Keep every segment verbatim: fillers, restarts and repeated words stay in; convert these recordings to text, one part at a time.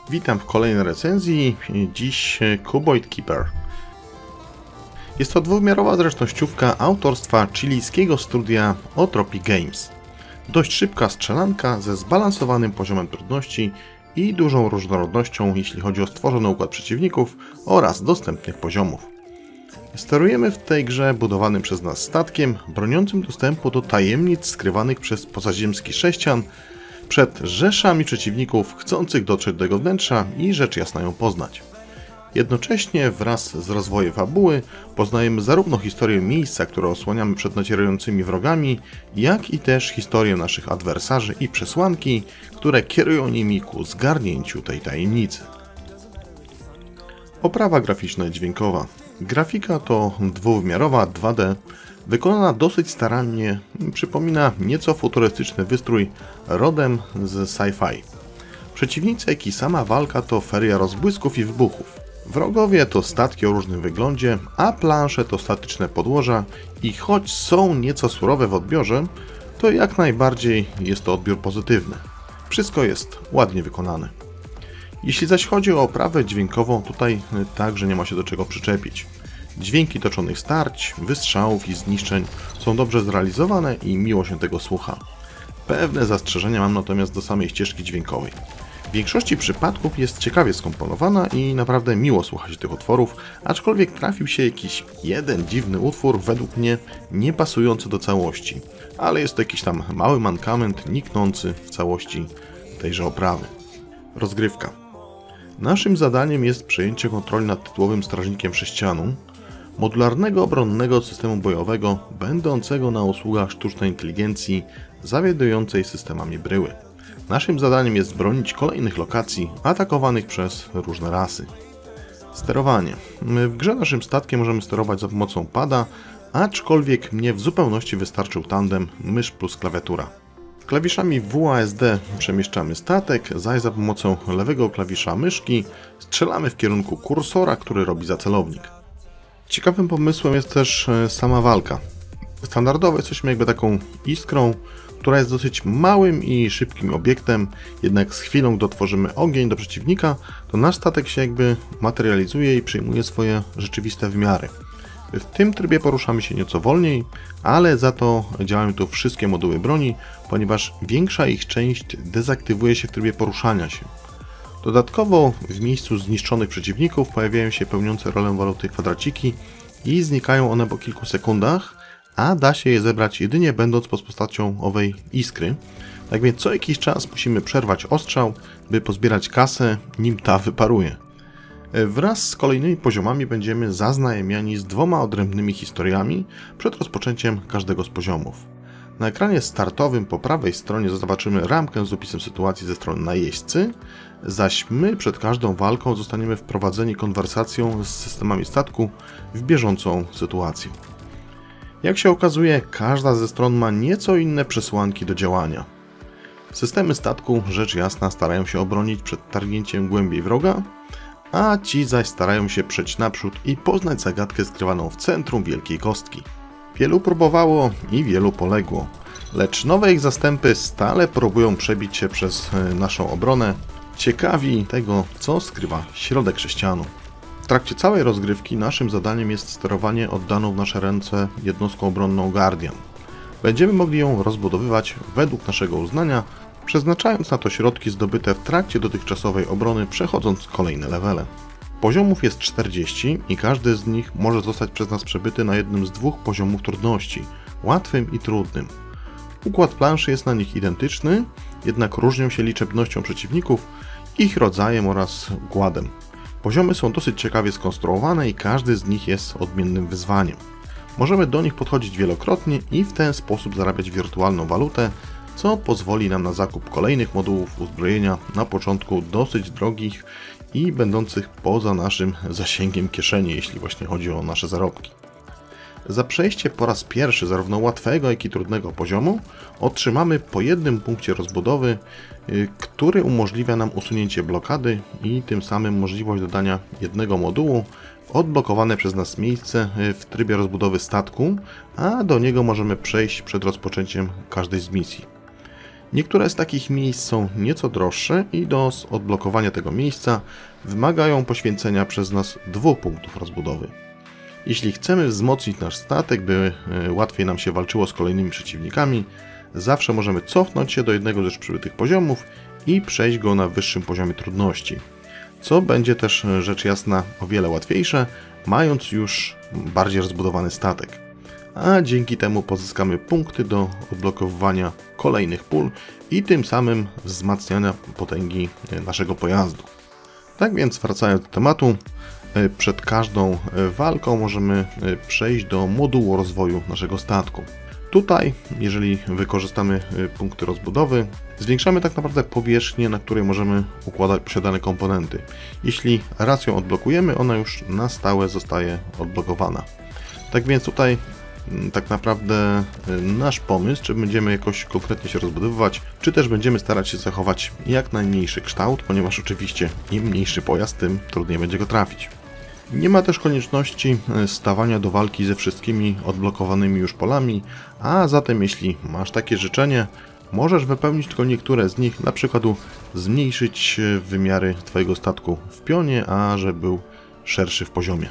Witam w kolejnej recenzji, dziś Cuboid Keeper. Jest to dwuwymiarowa zręcznościówka autorstwa chilijskiego studia Otropi Games. Dość szybka strzelanka ze zbalansowanym poziomem trudności i dużą różnorodnością, jeśli chodzi o stworzony układ przeciwników oraz dostępnych poziomów. Sterujemy w tej grze budowanym przez nas statkiem, broniącym dostępu do tajemnic skrywanych przez pozaziemski sześcian, przed rzeszami przeciwników chcących dotrzeć do jego wnętrza i rzecz jasna ją poznać. Jednocześnie wraz z rozwojem fabuły poznajemy zarówno historię miejsca, które osłaniamy przed nacierającymi wrogami, jak i też historię naszych adwersarzy i przesłanki, które kierują nimi ku zgarnięciu tej tajemnicy. Oprawa graficzna i dźwiękowa. Grafika to dwuwymiarowa dwa D, wykonana dosyć starannie, przypomina nieco futurystyczny wystrój rodem z sci-fi. Przeciwnicy, jak i sama walka to feria rozbłysków i wybuchów. Wrogowie to statki o różnym wyglądzie, a plansze to statyczne podłoża i choć są nieco surowe w odbiorze, to jak najbardziej jest to odbiór pozytywny. Wszystko jest ładnie wykonane. Jeśli zaś chodzi o oprawę dźwiękową, tutaj także nie ma się do czego przyczepić. Dźwięki toczonych starć, wystrzałów i zniszczeń są dobrze zrealizowane i miło się tego słucha. Pewne zastrzeżenia mam natomiast do samej ścieżki dźwiękowej. W większości przypadków jest ciekawie skomponowana i naprawdę miło słuchać tych utworów, aczkolwiek trafił się jakiś jeden dziwny utwór, według mnie nie pasujący do całości, ale jest to jakiś tam mały mankament niknący w całości tejże oprawy. Rozgrywka. Naszym zadaniem jest przejęcie kontroli nad tytułowym strażnikiem sześcianu, modularnego obronnego systemu bojowego będącego na usługach sztucznej inteligencji zawiadującej systemami bryły. Naszym zadaniem jest bronić kolejnych lokacji atakowanych przez różne rasy. Sterowanie. W grze naszym statkiem możemy sterować za pomocą pada, aczkolwiek mnie w zupełności wystarczył tandem mysz plus klawiatura. Klawiszami W A S D przemieszczamy statek, zaś za pomocą lewego klawisza myszki strzelamy w kierunku kursora, który robi za celownik. Ciekawym pomysłem jest też sama walka. Standardowo jesteśmy jakby taką iskrą, która jest dosyć małym i szybkim obiektem, jednak z chwilą, gdy otworzymy ogień do przeciwnika, to nasz statek się jakby materializuje i przyjmuje swoje rzeczywiste wymiary. W tym trybie poruszamy się nieco wolniej, ale za to działają tu wszystkie moduły broni, ponieważ większa ich część dezaktywuje się w trybie poruszania się. Dodatkowo w miejscu zniszczonych przeciwników pojawiają się pełniące rolę waluty kwadraciki i znikają one po kilku sekundach, a da się je zebrać jedynie będąc pod postacią owej iskry. Tak więc co jakiś czas musimy przerwać ostrzał, by pozbierać kasę, nim ta wyparuje. Wraz z kolejnymi poziomami będziemy zaznajamiani z dwoma odrębnymi historiami przed rozpoczęciem każdego z poziomów. Na ekranie startowym po prawej stronie zobaczymy ramkę z opisem sytuacji ze strony najeźdźcy, zaś my przed każdą walką zostaniemy wprowadzeni konwersacją z systemami statku w bieżącą sytuację. Jak się okazuje, każda ze stron ma nieco inne przesłanki do działania. Systemy statku, rzecz jasna, starają się obronić przed targnięciem głębiej wroga, a ci zaś starają się przejść naprzód i poznać zagadkę skrywaną w centrum wielkiej kostki. Wielu próbowało i wielu poległo, lecz nowe ich zastępy stale próbują przebić się przez naszą obronę, ciekawi tego, co skrywa środek sześcianu. W trakcie całej rozgrywki naszym zadaniem jest sterowanie oddaną w nasze ręce jednostką obronną Guardian. Będziemy mogli ją rozbudowywać według naszego uznania, przeznaczając na to środki zdobyte w trakcie dotychczasowej obrony, przechodząc kolejne levele. Poziomów jest czterdzieści i każdy z nich może zostać przez nas przebyty na jednym z dwóch poziomów trudności, łatwym i trudnym. Układ planszy jest na nich identyczny, jednak różnią się liczebnością przeciwników, ich rodzajem oraz układem. Poziomy są dosyć ciekawie skonstruowane i każdy z nich jest odmiennym wyzwaniem. Możemy do nich podchodzić wielokrotnie i w ten sposób zarabiać wirtualną walutę, co pozwoli nam na zakup kolejnych modułów uzbrojenia, na początku dosyć drogich i będących poza naszym zasięgiem kieszeni, jeśli właśnie chodzi o nasze zarobki. Za przejście po raz pierwszy zarówno łatwego, jak i trudnego poziomu otrzymamy po jednym punkcie rozbudowy, który umożliwia nam usunięcie blokady i tym samym możliwość dodania jednego modułu w odblokowane przez nas miejsce w trybie rozbudowy statku, a do niego możemy przejść przed rozpoczęciem każdej z misji. Niektóre z takich miejsc są nieco droższe i do odblokowania tego miejsca wymagają poświęcenia przez nas dwóch punktów rozbudowy. Jeśli chcemy wzmocnić nasz statek, by łatwiej nam się walczyło z kolejnymi przeciwnikami, zawsze możemy cofnąć się do jednego ze już przybytych poziomów i przejść go na wyższym poziomie trudności. Co będzie też rzecz jasna o wiele łatwiejsze, mając już bardziej rozbudowany statek. A dzięki temu pozyskamy punkty do odblokowywania kolejnych pól i tym samym wzmacniania potęgi naszego pojazdu. Tak więc wracając do tematu, przed każdą walką możemy przejść do modułu rozwoju naszego statku. Tutaj, jeżeli wykorzystamy punkty rozbudowy, zwiększamy tak naprawdę powierzchnię, na której możemy układać posiadane komponenty. Jeśli raz ją odblokujemy, ona już na stałe zostaje odblokowana. Tak więc tutaj tak naprawdę nasz pomysł, czy będziemy jakoś konkretnie się rozbudowywać, czy też będziemy starać się zachować jak najmniejszy kształt, ponieważ oczywiście im mniejszy pojazd, tym trudniej będzie go trafić. Nie ma też konieczności stawania do walki ze wszystkimi odblokowanymi już polami, a zatem jeśli masz takie życzenie, możesz wypełnić tylko niektóre z nich, na przykład zmniejszyć wymiary Twojego statku w pionie, a żeby był szerszy w poziomie.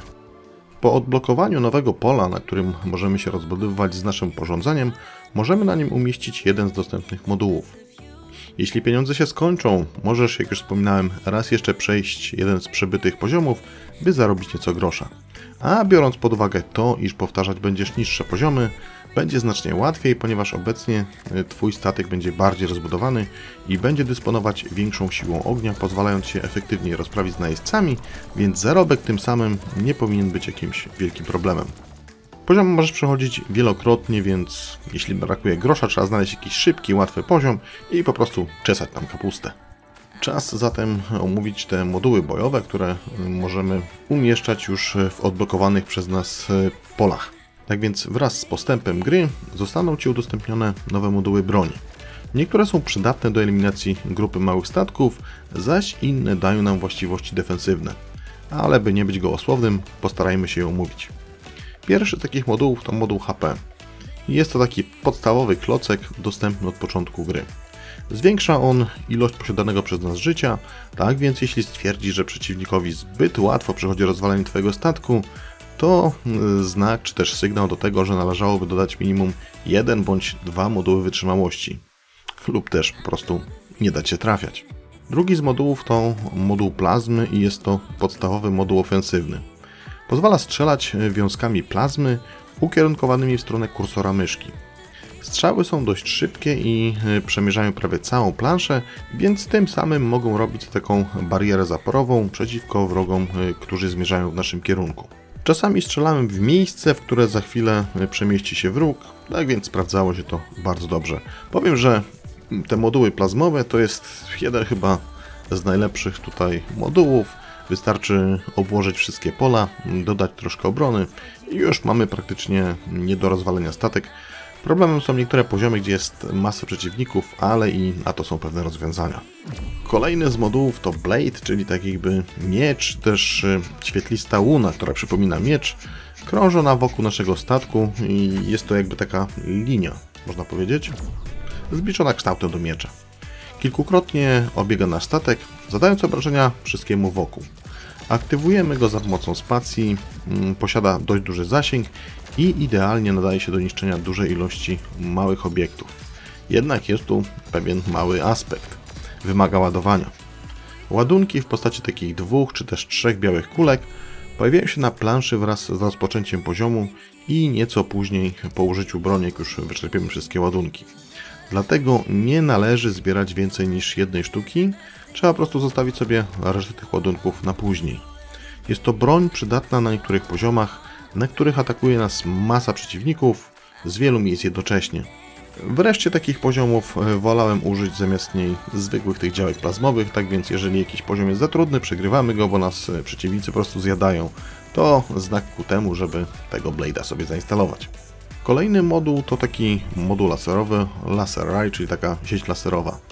Po odblokowaniu nowego pola, na którym możemy się rozbudowywać z naszym porządzeniem, możemy na nim umieścić jeden z dostępnych modułów. Jeśli pieniądze się skończą, możesz, jak już wspominałem, raz jeszcze przejść jeden z przebytych poziomów, by zarobić nieco grosza. A biorąc pod uwagę to, iż powtarzać będziesz niższe poziomy, będzie znacznie łatwiej, ponieważ obecnie Twój statek będzie bardziej rozbudowany i będzie dysponować większą siłą ognia, pozwalając się efektywniej rozprawić z najeźdźcami, więc zarobek tym samym nie powinien być jakimś wielkim problemem. Poziom możesz przechodzić wielokrotnie, więc jeśli brakuje grosza, trzeba znaleźć jakiś szybki, łatwy poziom i po prostu czesać tam kapustę. Czas zatem omówić te moduły bojowe, które możemy umieszczać już w odblokowanych przez nas polach. Tak więc wraz z postępem gry zostaną Ci udostępnione nowe moduły broni. Niektóre są przydatne do eliminacji grupy małych statków, zaś inne dają nam właściwości defensywne. Ale by nie być gołosłownym, postarajmy się je omówić. Pierwszy z takich modułów to moduł H P. Jest to taki podstawowy klocek dostępny od początku gry. Zwiększa on ilość posiadanego przez nas życia, tak więc jeśli stwierdzisz, że przeciwnikowi zbyt łatwo przychodzi rozwalenie Twojego statku, to znak czy też sygnał do tego, że należałoby dodać minimum jeden bądź dwa moduły wytrzymałości. Lub też po prostu nie dać się trafiać. Drugi z modułów to moduł plazmy i jest to podstawowy moduł ofensywny. Pozwala strzelać wiązkami plazmy ukierunkowanymi w stronę kursora myszki. Strzały są dość szybkie i przemierzają prawie całą planszę, więc tym samym mogą robić taką barierę zaporową przeciwko wrogom, którzy zmierzają w naszym kierunku. Czasami strzelamy w miejsce, w które za chwilę przemieści się wróg, tak więc sprawdzało się to bardzo dobrze. Powiem, że te moduły plazmowe to jest jeden chyba z najlepszych tutaj modułów. Wystarczy obłożyć wszystkie pola, dodać troszkę obrony i już mamy praktycznie nie do rozwalenia statek. Problemem są niektóre poziomy, gdzie jest masa przeciwników, ale i na to są pewne rozwiązania. Kolejny z modułów to Blade, czyli tak jakby miecz, też świetlista łuna, która przypomina miecz, krążona wokół naszego statku i jest to jakby taka linia, można powiedzieć, zbliżona kształtem do miecza. Kilkukrotnie obiega nasz statek, zadając obrażenia wszystkiemu wokół. Aktywujemy go za pomocą spacji, posiada dość duży zasięg i idealnie nadaje się do niszczenia dużej ilości małych obiektów. Jednak jest tu pewien mały aspekt. Wymaga ładowania. Ładunki w postaci takich dwóch czy też trzech białych kulek pojawiają się na planszy wraz z rozpoczęciem poziomu i nieco później po użyciu broni, jak już wyczerpiemy wszystkie ładunki. Dlatego nie należy zbierać więcej niż jednej sztuki, trzeba po prostu zostawić sobie resztę tych ładunków na później. Jest to broń przydatna na niektórych poziomach, na których atakuje nas masa przeciwników z wielu miejsc jednocześnie. Wreszcie takich poziomów wolałem użyć zamiast niej zwykłych tych działek plazmowych, tak więc jeżeli jakiś poziom jest za trudny, przegrywamy go, bo nas przeciwnicy po prostu zjadają. To znak ku temu, żeby tego Blade'a sobie zainstalować. Kolejny moduł to taki moduł laserowy, Laser Ray, czyli taka sieć laserowa.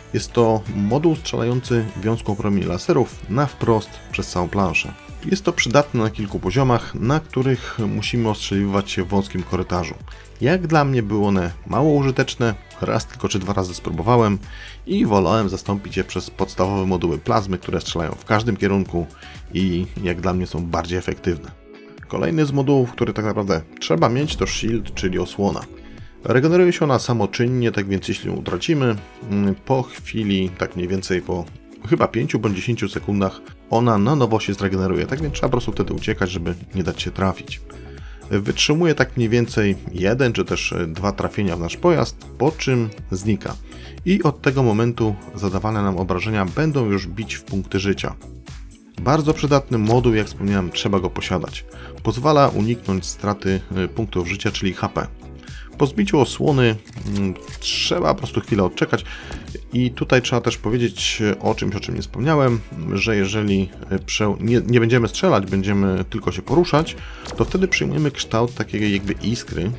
Jest to moduł strzelający wiązką promieni laserów na wprost przez całą planszę. Jest to przydatne na kilku poziomach, na których musimy ostrzeliwać się w wąskim korytarzu. Jak dla mnie były one mało użyteczne, raz tylko czy dwa razy spróbowałem i wolałem zastąpić je przez podstawowe moduły plazmy, które strzelają w każdym kierunku i jak dla mnie są bardziej efektywne. Kolejny z modułów, który tak naprawdę trzeba mieć, to shield, czyli osłona. Regeneruje się ona samoczynnie, tak więc jeśli ją utracimy, po chwili, tak mniej więcej po chyba pięciu bądź dziesięciu sekundach, ona na nowo się zregeneruje, tak więc trzeba po prostu wtedy uciekać, żeby nie dać się trafić. Wytrzymuje tak mniej więcej jeden czy też dwa trafienia w nasz pojazd, po czym znika. I od tego momentu zadawane nam obrażenia będą już bić w punkty życia. Bardzo przydatny moduł, jak wspomniałem, trzeba go posiadać. Pozwala uniknąć straty punktów życia, czyli H P. Po zbiciu osłony hmm, trzeba po prostu chwilę odczekać i tutaj trzeba też powiedzieć o czymś, o czym nie wspomniałem, że jeżeli nie, nie będziemy strzelać, będziemy tylko się poruszać, to wtedy przyjmujemy kształt takiej jakby iskry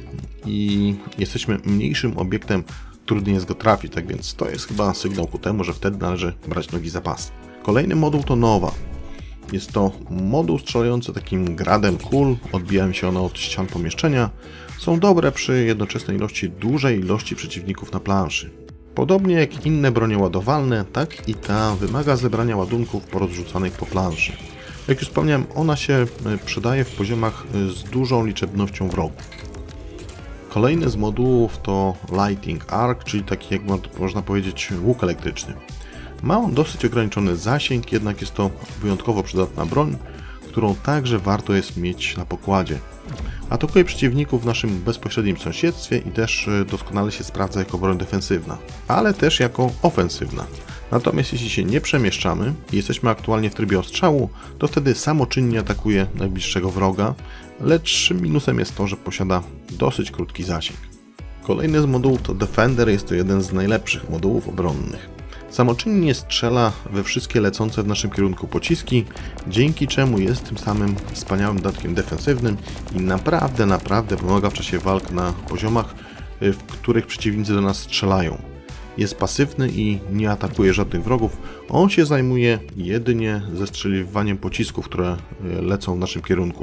i jesteśmy mniejszym obiektem, trudniej jest go trafić, tak więc to jest chyba sygnał ku temu, że wtedy należy brać nogi za pas. Kolejny moduł to Nowa. Jest to moduł strzelający takim gradem kul, odbijają się one od ścian pomieszczenia. Są dobre przy jednoczesnej ilości dużej ilości przeciwników na planszy. Podobnie jak inne bronie ładowalne, tak i ta wymaga zebrania ładunków porozrzucanych po planszy. Jak już wspomniałem, ona się przydaje w poziomach z dużą liczebnością wrogów. Kolejny z modułów to Lighting Arc, czyli taki, jak można powiedzieć, łuk elektryczny. Ma on dosyć ograniczony zasięg, jednak jest to wyjątkowo przydatna broń, którą także warto jest mieć na pokładzie. Atakuje przeciwników w naszym bezpośrednim sąsiedztwie i też doskonale się sprawdza jako broń defensywna, ale też jako ofensywna. Natomiast jeśli się nie przemieszczamy i jesteśmy aktualnie w trybie ostrzału, to wtedy samoczynnie atakuje najbliższego wroga, lecz minusem jest to, że posiada dosyć krótki zasięg. Kolejny z modułów to Defender, jest to jeden z najlepszych modułów obronnych. Samoczynnie strzela we wszystkie lecące w naszym kierunku pociski, dzięki czemu jest tym samym wspaniałym dodatkiem defensywnym i naprawdę, naprawdę pomaga w czasie walk na poziomach, w których przeciwnicy do nas strzelają. Jest pasywny i nie atakuje żadnych wrogów, on się zajmuje jedynie zestrzeliwaniem pocisków, które lecą w naszym kierunku.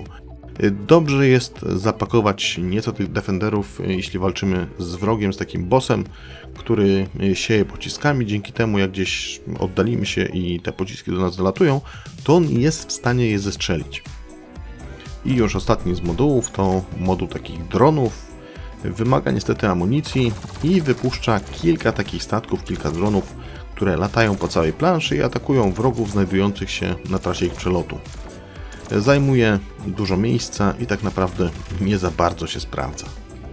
Dobrze jest zapakować nieco tych defenderów, jeśli walczymy z wrogiem, z takim bossem, który sieje pociskami. Dzięki temu, jak gdzieś oddalimy się i te pociski do nas dolatują, to on jest w stanie je zestrzelić. I już ostatni z modułów to moduł takich dronów. Wymaga niestety amunicji i wypuszcza kilka takich statków, kilka dronów, które latają po całej planszy i atakują wrogów znajdujących się na trasie ich przelotu. Zajmuje dużo miejsca i tak naprawdę nie za bardzo się sprawdza.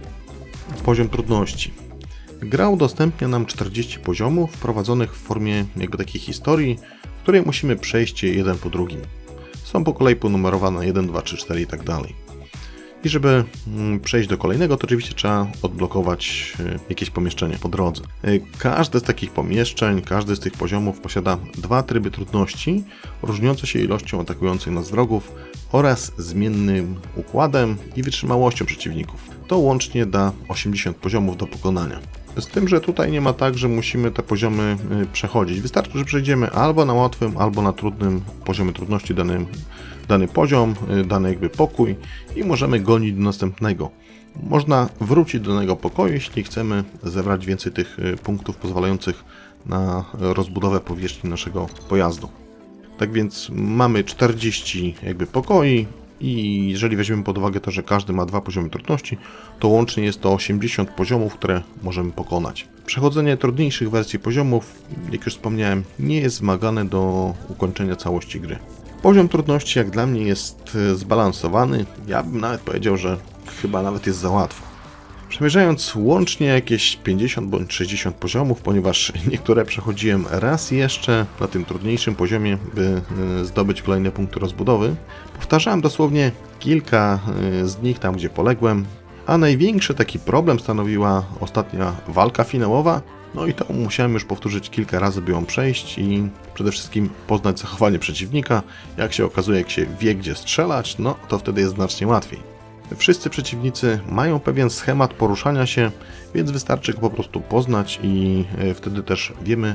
Poziom trudności. Gra udostępnia nam czterdzieści poziomów wprowadzonych w formie jakby takiej historii, w której musimy przejść je jeden po drugim. Są po kolei ponumerowane jeden, dwa, trzy, cztery i tak dalej. I żeby przejść do kolejnego, to oczywiście trzeba odblokować jakieś pomieszczenie po drodze. Każde z takich pomieszczeń, każdy z tych poziomów posiada dwa tryby trudności, różniące się ilością atakujących nas wrogów oraz zmiennym układem i wytrzymałością przeciwników. To łącznie da osiemdziesiąt poziomów do pokonania. Z tym, że tutaj nie ma tak, że musimy te poziomy przechodzić. Wystarczy, że przejdziemy albo na łatwym, albo na trudnym poziomie trudności danym, dany poziom, dany jakby pokój i możemy gonić do następnego. Można wrócić do danego pokoju, jeśli chcemy zebrać więcej tych punktów pozwalających na rozbudowę powierzchni naszego pojazdu. Tak więc mamy czterdzieści jakby pokoi i jeżeli weźmiemy pod uwagę to, że każdy ma dwa poziomy trudności, to łącznie jest to osiemdziesiąt poziomów, które możemy pokonać. Przechodzenie trudniejszych wersji poziomów, jak już wspomniałem, nie jest wymagane do ukończenia całości gry. Poziom trudności jak dla mnie jest zbalansowany, ja bym nawet powiedział, że chyba nawet jest za łatwo. Przemierzając łącznie jakieś pięćdziesiąt bądź sześćdziesiąt poziomów, ponieważ niektóre przechodziłem raz jeszcze na tym trudniejszym poziomie, by zdobyć kolejne punkty rozbudowy, powtarzałem dosłownie kilka z nich tam, gdzie poległem, a największy taki problem stanowiła ostatnia walka finałowa, no i to musiałem już powtórzyć kilka razy, by ją przejść i przede wszystkim poznać zachowanie przeciwnika. Jak się okazuje, jak się wie, gdzie strzelać, no to wtedy jest znacznie łatwiej. Wszyscy przeciwnicy mają pewien schemat poruszania się, więc wystarczy go po prostu poznać i wtedy też wiemy,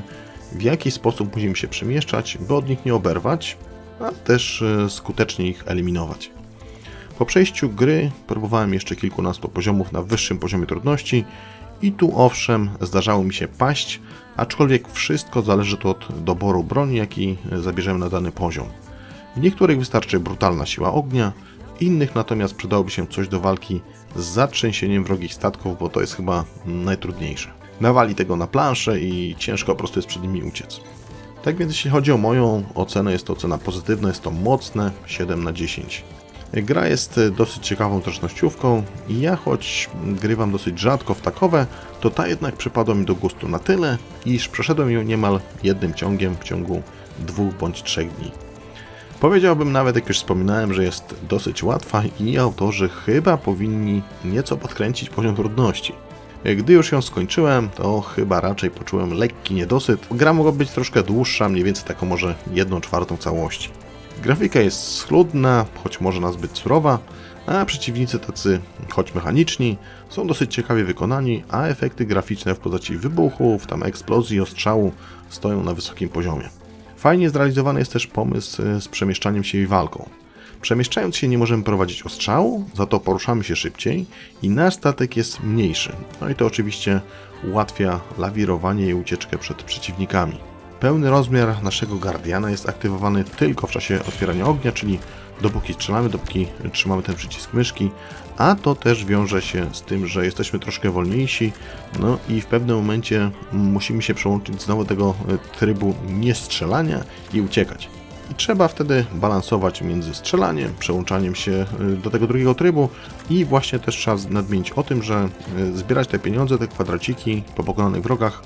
w jaki sposób musimy się przemieszczać, by od nich nie oberwać, a też skutecznie ich eliminować. Po przejściu gry próbowałem jeszcze kilkunastu poziomów na wyższym poziomie trudności i tu owszem zdarzało mi się paść, aczkolwiek wszystko zależy tu od doboru broni, jaki zabierzemy na dany poziom. W niektórych wystarczy brutalna siła ognia, w innych natomiast przydałoby się coś do walki z zatrzęsieniem wrogich statków, bo to jest chyba najtrudniejsze. Nawali tego na planszę i ciężko po prostu jest przed nimi uciec. Tak więc jeśli chodzi o moją ocenę, jest to ocena pozytywna, jest to mocne siedem na dziesięć. Gra jest dosyć ciekawą zręcznościówką i ja choć grywam dosyć rzadko w takowe, to ta jednak przypadła mi do gustu na tyle, iż przeszedłem ją niemal jednym ciągiem w ciągu dwóch bądź trzech dni. Powiedziałbym nawet, jak już wspominałem, że jest dosyć łatwa i autorzy chyba powinni nieco podkręcić poziom trudności. Gdy już ją skończyłem, to chyba raczej poczułem lekki niedosyt. Gra mogła być troszkę dłuższa, mniej więcej taką może jedną czwartą całości. Grafika jest schludna, choć może nazbyt surowa, a przeciwnicy tacy, choć mechaniczni, są dosyć ciekawie wykonani, a efekty graficzne w postaci wybuchów, tam eksplozji, ostrzału stoją na wysokim poziomie. Fajnie zrealizowany jest też pomysł z przemieszczaniem się i walką. Przemieszczając się nie możemy prowadzić ostrzału, za to poruszamy się szybciej i nasz statek jest mniejszy. No i to oczywiście ułatwia lawirowanie i ucieczkę przed przeciwnikami. Pełny rozmiar naszego Guardiana jest aktywowany tylko w czasie otwierania ognia, czyli dopóki strzelamy, dopóki trzymamy ten przycisk myszki, a to też wiąże się z tym, że jesteśmy troszkę wolniejsi, no i w pewnym momencie musimy się przełączyć znowu do tego trybu niestrzelania i uciekać. I trzeba wtedy balansować między strzelaniem, przełączaniem się do tego drugiego trybu i właśnie też trzeba nadmienić o tym, że zbierać te pieniądze, te kwadraciki po pokonanych wrogach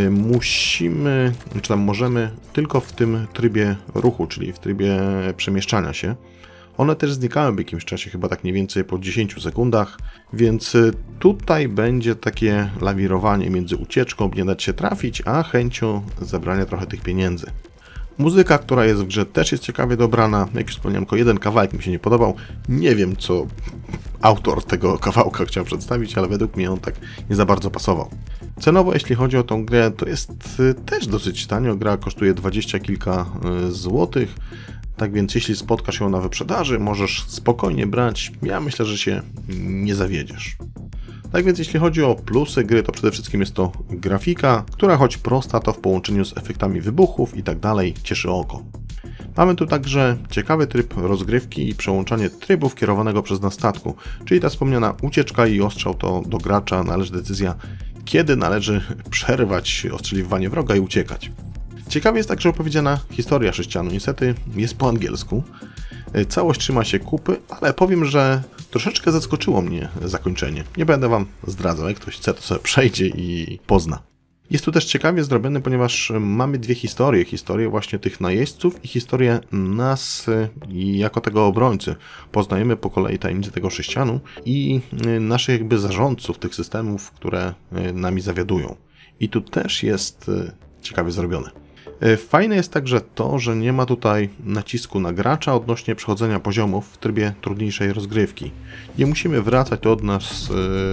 musimy, czy tam możemy tylko w tym trybie ruchu, czyli w trybie przemieszczania się. One też znikają w jakimś czasie, chyba tak mniej więcej po dziesięciu sekundach, więc tutaj będzie takie lawirowanie między ucieczką, by nie dać się trafić, a chęcią zebrania trochę tych pieniędzy. Muzyka, która jest w grze, też jest ciekawie dobrana. Jak już wspomniałem, tylko jeden kawałek mi się nie podobał. Nie wiem, co autor tego kawałka chciał przedstawić, ale według mnie on tak nie za bardzo pasował. Cenowo, jeśli chodzi o tą grę, to jest też dosyć tanio. Gra kosztuje dwadzieścia kilka złotych. Tak więc jeśli spotkasz ją na wyprzedaży, możesz spokojnie brać. Ja myślę, że się nie zawiedziesz. Tak więc jeśli chodzi o plusy gry, to przede wszystkim jest to grafika, która choć prosta, to w połączeniu z efektami wybuchów i tak dalej cieszy oko. Mamy tu także ciekawy tryb rozgrywki i przełączanie trybów kierowanego przez nas statku, czyli ta wspomniana ucieczka i ostrzał, to do gracza należy decyzja, kiedy należy przerwać ostrzeliwanie wroga i uciekać. Ciekawie jest także opowiedziana historia sześcianu, niestety jest po angielsku. Całość trzyma się kupy, ale powiem, że troszeczkę zaskoczyło mnie zakończenie. Nie będę wam zdradzał, jak ktoś chce, to sobie przejdzie i pozna. Jest tu też ciekawie zrobione, ponieważ mamy dwie historie. Historię właśnie tych najeźdźców i historię nas jako tego obrońcy. Poznajemy po kolei tajemnicę tego sześcianu i naszych jakby zarządców tych systemów, które nami zawiadują. I tu też jest ciekawie zrobione. Fajne jest także to, że nie ma tutaj nacisku na gracza odnośnie przechodzenia poziomów w trybie trudniejszej rozgrywki. Nie musimy wracać, to od nas,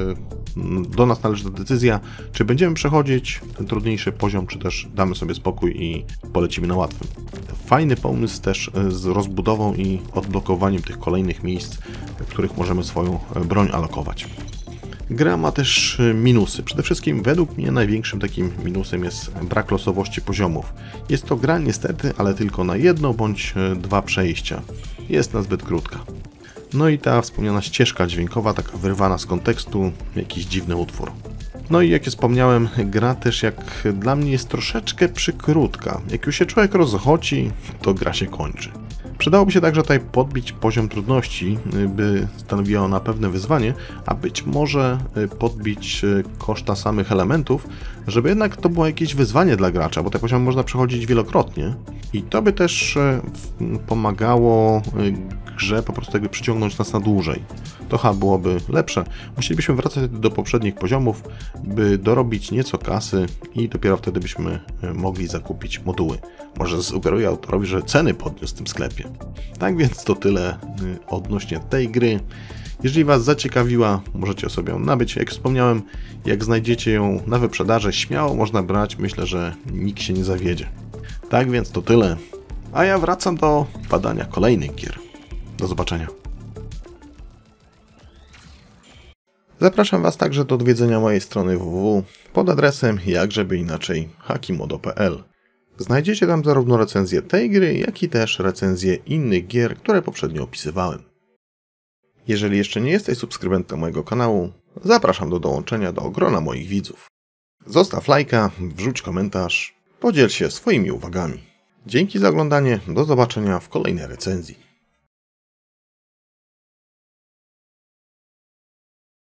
do nas należy ta decyzja, czy będziemy przechodzić ten trudniejszy poziom, czy też damy sobie spokój i polecimy na łatwym. Fajny pomysł też z rozbudową i odblokowaniem tych kolejnych miejsc, w których możemy swoją broń alokować. Gra ma też minusy. Przede wszystkim według mnie największym takim minusem jest brak losowości poziomów. Jest to gra niestety, ale tylko na jedno bądź dwa przejścia. Jest nazbyt krótka. No i ta wspomniana ścieżka dźwiękowa, taka wyrwana z kontekstu, jakiś dziwny utwór. No i jak już wspomniałem, gra też jak dla mnie jest troszeczkę przykrótka. Jak już się człowiek rozchodzi, to gra się kończy. Przydałoby się także tutaj podbić poziom trudności, by stanowiło ona pewne wyzwanie, a być może podbić koszta samych elementów, żeby jednak to było jakieś wyzwanie dla gracza, bo te poziomy można przechodzić wielokrotnie i to by też pomagało grze po prostu jakby przyciągnąć nas na dłużej. To chyba byłoby lepsze. Musielibyśmy wracać do poprzednich poziomów, by dorobić nieco kasy i dopiero wtedy byśmy mogli zakupić moduły. Może sugeruję autorowi, że ceny podniósł w tym sklepie. Tak więc to tyle odnośnie tej gry. Jeżeli Was zaciekawiła, możecie sobie ją nabyć. Jak wspomniałem, jak znajdziecie ją na wyprzedaży, śmiało można brać. Myślę, że nikt się nie zawiedzie. Tak więc to tyle. A ja wracam do badania kolejnych gier. Do zobaczenia. Zapraszam Was także do odwiedzenia mojej strony www pod adresem jakżeby inaczej hakimodo kropka p l. Znajdziecie tam zarówno recenzję tej gry, jak i też recenzję innych gier, które poprzednio opisywałem. Jeżeli jeszcze nie jesteś subskrybentem mojego kanału, zapraszam do dołączenia do grona moich widzów. Zostaw lajka, wrzuć komentarz, podziel się swoimi uwagami. Dzięki za oglądanie, do zobaczenia w kolejnej recenzji.